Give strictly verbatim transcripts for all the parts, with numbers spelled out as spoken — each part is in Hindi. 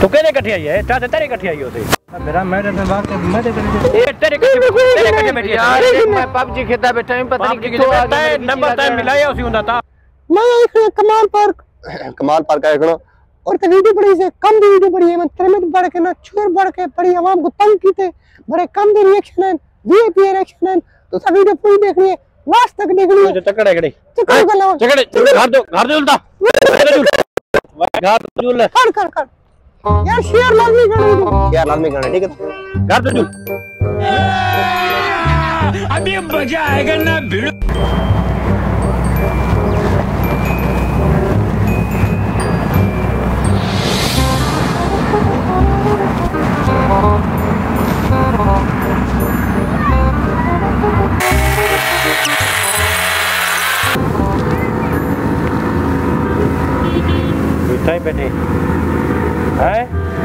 कहने कठी आई है चाचा तेरे कठी आई होते मेरा मैडम ने बात मैं दे ए तेरे कठी तेरे कठी बैठी यार मैं पबजी खेलता बैठा हूं पता नहीं कितो आ गया नंबर टाइम मिलाया उसी हुंदा था मैं एक कमाल पार्क कमाल पार्क है एकनो और ते वीडियो बड़ी से कम दी वीडियो बड़ी है मैं तेरे में बढ़ के ना चूर बढ़ के बड़ी आवाम को तंग कीते बड़े कम दी रिएक्शन है वीआईपी रिएक्शन है तो सब वीडियो पूरी देखनी है लास्ट तक देखनी है चकड़े कड़े चकड़े गला चकड़े घर दो घर दे उल्टा घर दो उल्टा कर कर कर यार शेयर लाजमी करनी है यार लाजमी करना ठीक है घर दो अभी मजा आएगा ना भिड़ो टाइम बैठे हैं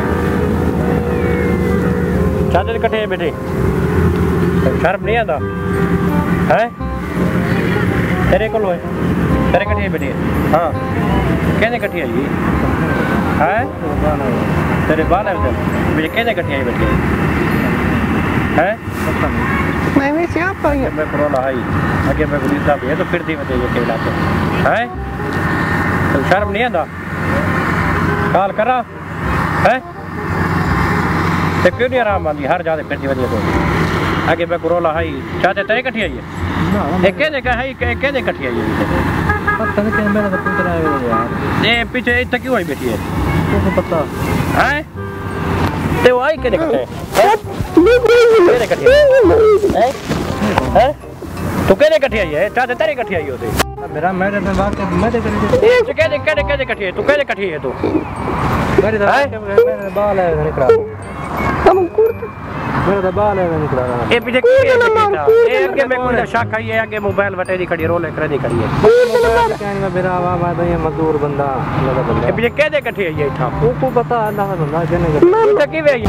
चादर कटे बैठे शर्म नहीं आता है तेरे को लोए तेरे कटे बैठे हाँ कहने कटी आई है तेरे बाल है उधर मुझे कहने कटी आई बैठे हैं मैं भी सियाप पर हूं मैं कोरोना आई आगे मैं पुलिस दा है तो फिर दी बते ये केला तो हैं तो शर्म नहीं आता काल करा है ते क्यों नहीं आराम आंदी हर जाते फिरती वजह तो आगे मैं कोरोना आई चाचे तेरे कठी आई है एक कहने का है एक कहने कठी आई है पता नहीं क्या मेरा तो पुत्र आया यार ये पीछे इतना क्यों आई बैठी है तुमको पता है ते वो आई कहने कटे है कहने कटी है है तू कहने कठी आई है चाचे तेरे कठी आई होते मेरा मैडम ने बात मैं दे ये कहने कहने कहने कठी है तू कहने कठी है तू मेरे तो मेरे बाल है निकला हम कुर्ता मेरा तो बाल है निकला ये पीछे ये आगे में कोई शक आई है आगे मोबाइल वटे दी खड़ी रोले करे दी खड़ी है कहने मेरा आवाज आता है मजदूर बंदा लगा बंदा ये पीछे कहने कठी आई है था को पता अल्लाह का बंदा कहने मैं तो की वे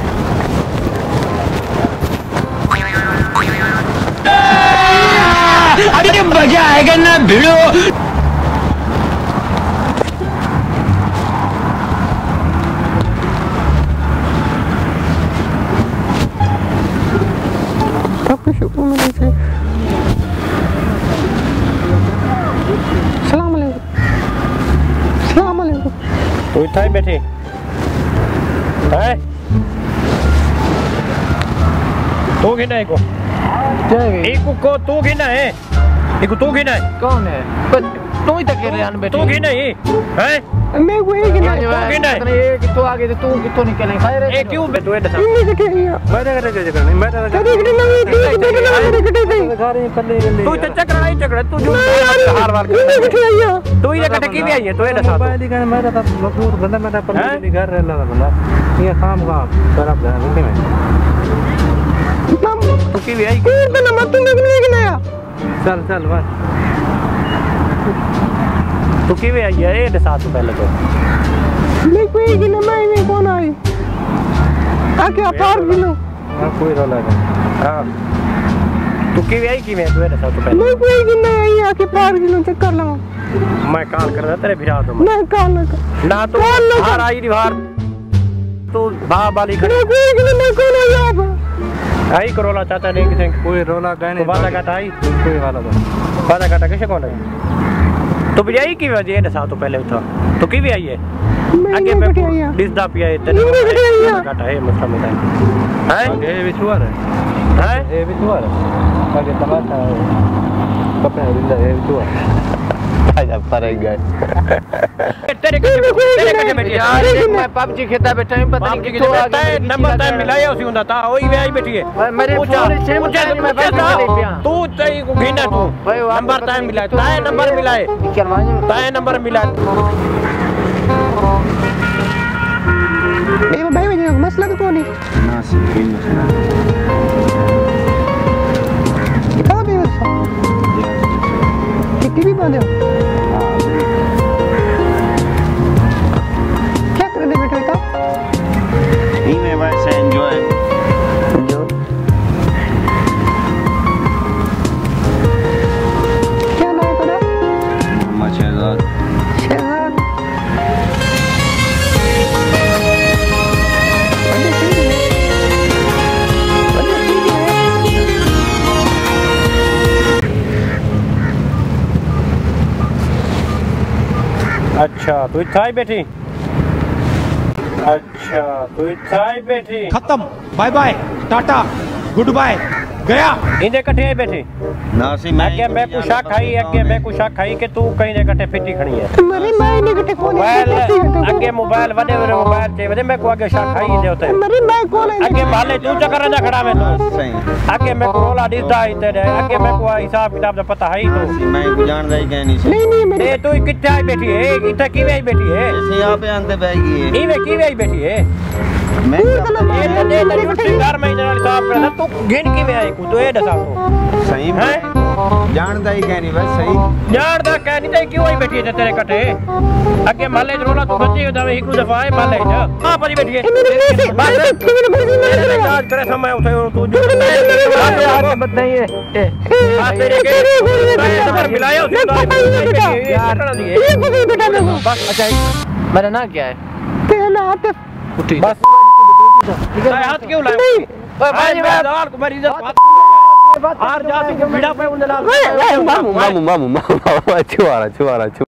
अभी मजा आएगा ना भिड़ो सलाम अलैकुम सलाम अलैकुम तू इतना ही बैठे हैं तू गिना है को एक को तू गिना है एक तू गिना है कौन है तू ही तक ले बैठे तू गिना ही हैं मैं वही गिना ये कि तू आगे तो तू कितो निकले खैर ए क्यों बे तू ऐसा इन्हीं कटे आई मेरे करे जो करनी मेरे करे तेरी कटे नहीं तेरी कटे नहीं घर में कल्ले कल्ले तू तो चक्कर नहीं चक्कर तू जो हार वार इन्हीं कटे आई तू ये कटे की भी आई है तो ये दसा मोबाइल ही कहने मेरा तो मजदूर बंदा मेरा पर घर रहना था बंदा ये काम काम तरफ जा मिलने में तू की भी आई तो ना मत नहीं गिनाया चल चल बस तू की भी आई है ये दसा तू पहले तो मैं कोई गिना मैं नहीं कौन आई आके पार गिनो कोई रोला नहीं हां तू की भी आई की मैं तू ये दसा तू पहले मैं कोई गिना आई आके पार गिनो चक्कर लगा मैं काल कर रहा तेरे फिरा तो मैं काल ना तो बाहर आई दीवार तू बा वाली खड़ी मैं कोई गिना मैं कौन आई आप आई करोला चाचा नहीं किसे कोई रोला कहने वादा काटा आई कोई वाला तो वादा काटा किसे कौन आई तो भी आई की वजह दसा तो पहले था तो की भी आई है आगे मैं डिसदा पिया है तेरे काटा है मतलब में है ये विश्वास है है ये विश्वास है आगे तमाशा कपड़े बिंदा ये विश्वास आजा फरक गए तेरे तेरे कटे बैठी यार मैं पबजी खेलता बैठा हूं पता नहीं कितो आ गया नंबर टाइम मिलाया उसी हुंदा था ओही वे आई बैठी है मेरे फोन से मुझे मैं तू तई को गिना तू नंबर टाइम मिला ताए नंबर मिलाए ताए नंबर मिला ए भाई भाई मसला तो कौन है ना कोई मसला कितना भी बस कितनी भी बात है क्या करने बैठे हो नहीं मैं बस एंजॉय क्या नाम है तेरा मचेदार शहजाद अच्छा तू इत्थे आई बैठी अच्छा तू इत्थे आई बैठी खत्म bye bye ta ta good bye गया इंदे कट्ठे आई बैठी ना सी मैं अगे मैं कुछ शक खाई अगे मैं कुछ शक खाई कि तू कहीं दे कट्ठे फिटी खड़ी है मेरी मां ने कटे कौन मोबाइल अगे मोबाइल वडे वडे मोबाइल चे वडे मैं को अगे शक खाई दे होते मेरी मां कौन है अगे भाले तू चक्कर रंदा खड़ा में तू सही अगे मैं को रोला दिसदा ही तेरे अगे मैं को हिसाब किताब दा पता है ही तो मैं को जानदा ही कहीं नहीं नहीं नहीं मेरी ए तू किथे आई बैठी है इथे किवे आई बैठी है ऐसे यहां पे आंते बैगी है ईवे किवे आई बैठी है मैं ये तो दे तेरी उठी घर में इधर हिसाब कर तू गिन किवे आई को तो ए दसा तो सही है जानदा ही कहीं नहीं बस सही जानदा कह नहीं ते क्यों आई बैठी है तेरे कटे अगे माले रोला तू बच्ची दवे एक दफा है माले ज हां परी बैठी है बस तेरे याद करे समय उठे तू जो यार बताइए हां तेरे के नंबर मिलाया उसे यार ये बगी बेटा देखो बस अच्छा मेरा नाम क्या है तेरा नाम उठी बस हाथ क्यों लाए नहीं भाई मैं दाल को मेरी इज्जत हार जाती के बिड़ा पे उन लाल मामू मामू मामू मामू छुआरा छुआरा